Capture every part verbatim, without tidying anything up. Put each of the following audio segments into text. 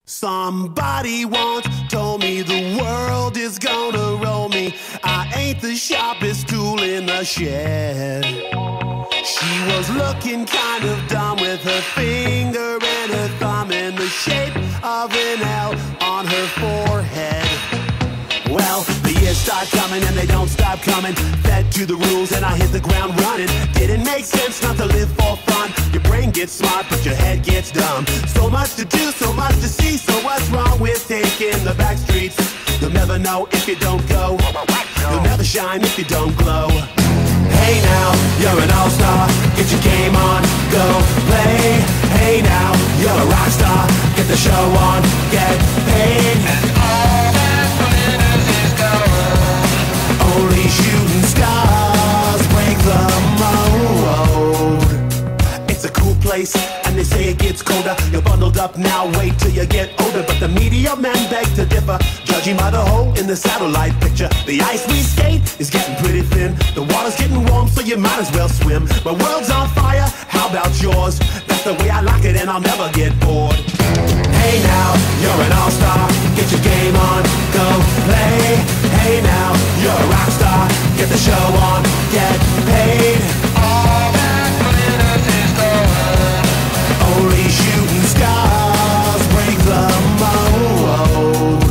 Somebody once told me the world is gonna roll me. I ain't the sharpest tool in the shed. She was looking kind of dumb with her finger and her thumb in the shape of an L on her forehead. Well, the years start coming and they don't stop coming. Fed to the rules and I hit the ground running. Didn't make sense not to live for fun. Your brain gets smart but your head gets dumb. So much to do, so much to see. So what's wrong with taking the back streets? You'll never know if you don't go. You'll never shine if you don't glow. Hey now, you're an all-star. Get your game on, go play. Hey now, you're a rock star. Get the show on, get paid. And all that glitters is gold. Only shooting stars break the mold. It's a cool place, and they say it gets colder. You're bundled up now, wait till you get older. But the media men beg to differ, judging by the hole in the satellite picture. The ice we skate is getting pretty thin. The water's getting warm, so you might as well swim. My world's on fire, how about yours? That's the way I like it, and I'll never get bored. Hey now, you're an all-star. Get your game on, go play. Hey now, you're a rock star. Get the show on, get paid. All that glitters is gold. Only shooting stars break the mold.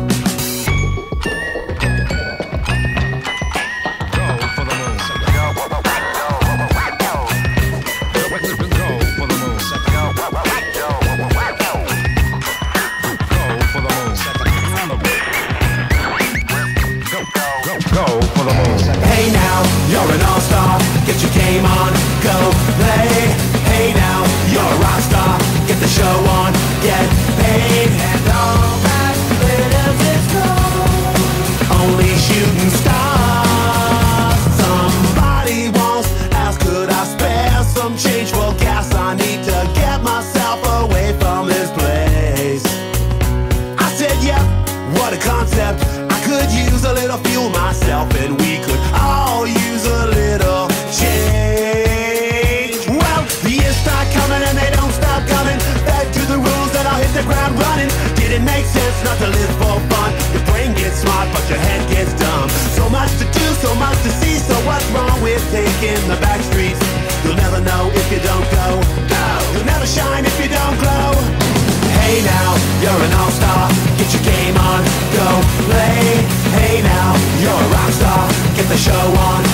Hey now, you're an all-star. Get your game on, go play. Hey now, you're a rock star. Get the show on, get paid. And all that glitters is gold. Only shooting stars. Somebody once asked, could I spare some change for gas? I need to get myself away from this place. I said, yep, what a concept. I could use a little fuel myself, and we could all use a little change. Well, the years start coming and they don't stop coming. Back to the rules and I'll hit the ground running. Didn't make sense not to live for fun. Your brain gets smart but your head gets dumb. So much to do, so much to see. So what's wrong with taking the back streets? You'll never know if you don't go. No, you'll never shine if you don't glow. Hey now, you're an all-star. Get your game on, go play. Hey now, you're a rock star. Get the show on,